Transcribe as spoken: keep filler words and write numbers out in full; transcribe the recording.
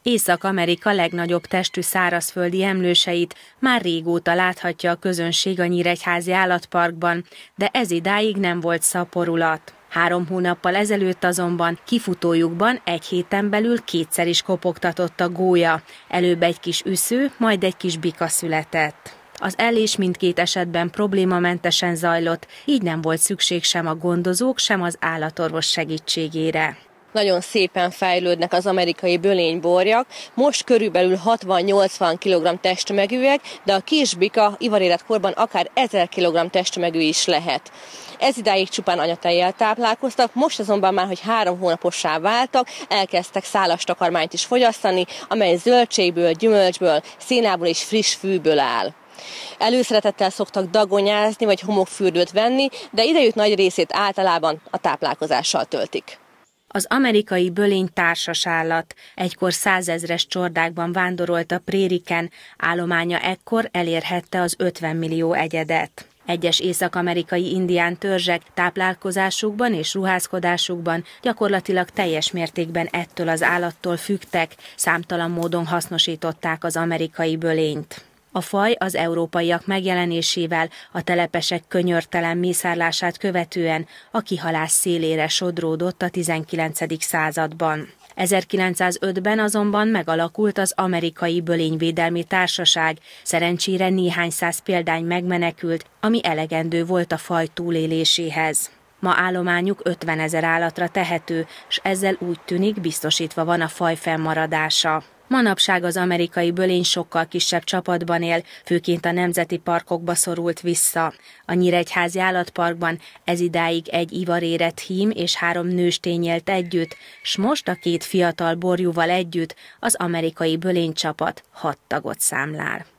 Észak-Amerika legnagyobb testű szárazföldi emlőseit már régóta láthatja a közönség a Nyíregyházi Állatparkban, de ez idáig nem volt szaporulat. Három hónappal ezelőtt azonban kifutójukban egy héten belül kétszer is kopogtatott a gólya. Előbb egy kis üsző, majd egy kis bika született. Az ellés mindkét esetben problémamentesen zajlott, így nem volt szükség sem a gondozók, sem az állatorvos segítségére. Nagyon szépen fejlődnek az amerikai bölényborjak, most körülbelül hatvan-nyolcvan kilogramm testtömegűek, de a kisbika ivaréletkorban akár ezer kilogramm testtömegű is lehet. Ez idáig csupán anyatejjel táplálkoztak, most azonban már, hogy három hónapossá váltak, elkezdtek szálas takarmányt is fogyasztani, amely zöldségből, gyümölcsből, szénából és friss fűből áll. Előszeretettel szoktak dagonyázni vagy homokfürdőt venni, de idejük nagy részét általában a táplálkozással töltik. Az amerikai bölény társas állat. Egykor százezres csordákban vándorolt a prériken, állománya ekkor elérhette az ötven millió egyedet. Egyes észak-amerikai indián törzsek táplálkozásukban és ruházkodásukban gyakorlatilag teljes mértékben ettől az állattól függtek, számtalan módon hasznosították az amerikai bölényt. A faj az európaiak megjelenésével, a telepesek könyörtelen mészárlását követően a kihalás szélére sodródott a tizenkilencedik században. ezerkilencszázötben azonban megalakult az Amerikai Bölényvédelmi Társaság, szerencsére néhány száz példány megmenekült, ami elegendő volt a faj túléléséhez. Ma állományuk ötvenezer állatra tehető, s ezzel úgy tűnik biztosítva van a faj fennmaradása. Manapság az amerikai bölény sokkal kisebb csapatban él, főként a nemzeti parkokba szorult vissza. A Nyíregyházi Állatparkban ezidáig egy ivarérett hím és három nőstény élt együtt, s most a két fiatal borjúval együtt az amerikai bölénycsapat hat tagot számlál.